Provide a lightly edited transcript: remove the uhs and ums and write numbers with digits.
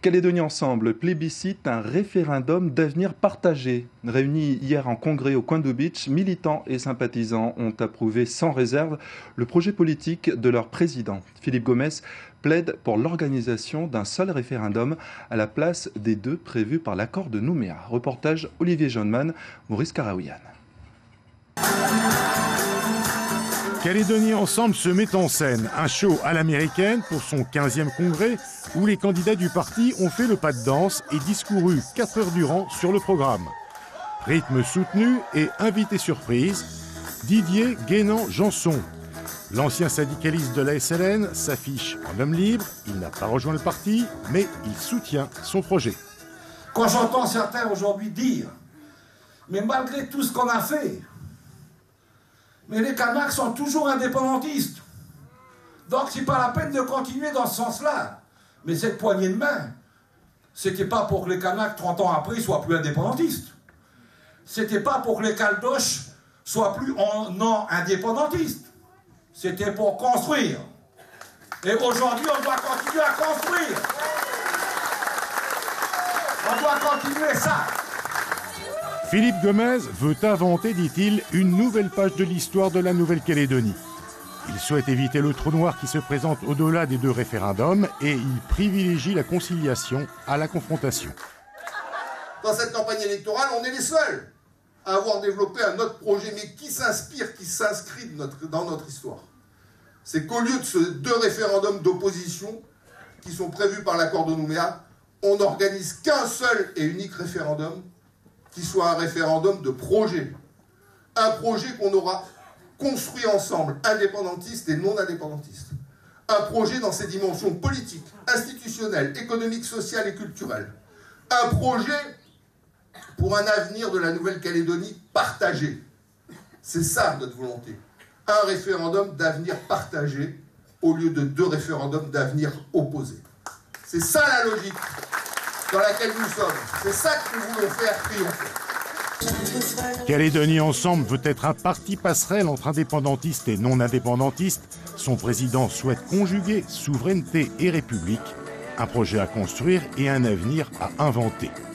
Calédonie Ensemble plébiscite un référendum d'avenir partagé. Réunis hier en congrès au Koindou Beach, militants et sympathisants ont approuvé sans réserve le projet politique de leur président. Philippe Gomès plaide pour l'organisation d'un seul référendum à la place des deux prévus par l'accord de Nouméa. Reportage Olivier Johnman, Maurice Karaouian. Calédonie Ensemble se met en scène, un show à l'américaine pour son 15e congrès où les candidats du parti ont fait le pas de danse et discouru 4 heures durant sur le programme. Rythme soutenu et invité surprise, Didier Guénan-Janson. L'ancien syndicaliste de la SLN s'affiche en homme libre, il n'a pas rejoint le parti, mais il soutient son projet. Quand j'entends certains aujourd'hui dire, mais malgré tout ce qu'on a fait, mais les Kanaks sont toujours indépendantistes. Donc c'est pas la peine de continuer dans ce sens-là. Mais cette poignée de main, c'était pas pour que les Kanaks, 30 ans après, soient plus indépendantistes. C'était pas pour que les Caldoches soient plus non indépendantistes. C'était pour construire. Et aujourd'hui, on doit continuer à construire. On doit continuer ça. Philippe Gomès veut inventer, dit-il, une nouvelle page de l'histoire de la Nouvelle-Calédonie. Il souhaite éviter le trou noir qui se présente au-delà des 2 référendums et il privilégie la conciliation à la confrontation. Dans cette campagne électorale, on est les seuls à avoir développé un autre projet, mais qui s'inspire, qui s'inscrit dans notre histoire. C'est qu'au lieu de ces 2 référendums d'opposition qui sont prévus par l'accord de Nouméa, on n'organise qu'un seul et unique référendum qui soit un référendum de projet. Un projet qu'on aura construit ensemble, indépendantistes et non indépendantistes. Un projet dans ses dimensions politiques, institutionnelles, économiques, sociales et culturelles. Un projet pour un avenir de la Nouvelle-Calédonie partagé. C'est ça notre volonté. Un référendum d'avenir partagé au lieu de 2 référendums d'avenir opposés. C'est ça la logique dans laquelle nous sommes. C'est ça que nous voulons faire triompher. Calédonie Ensemble veut être un parti passerelle entre indépendantistes et non indépendantistes. Son président souhaite conjuguer souveraineté et république, un projet à construire et un avenir à inventer.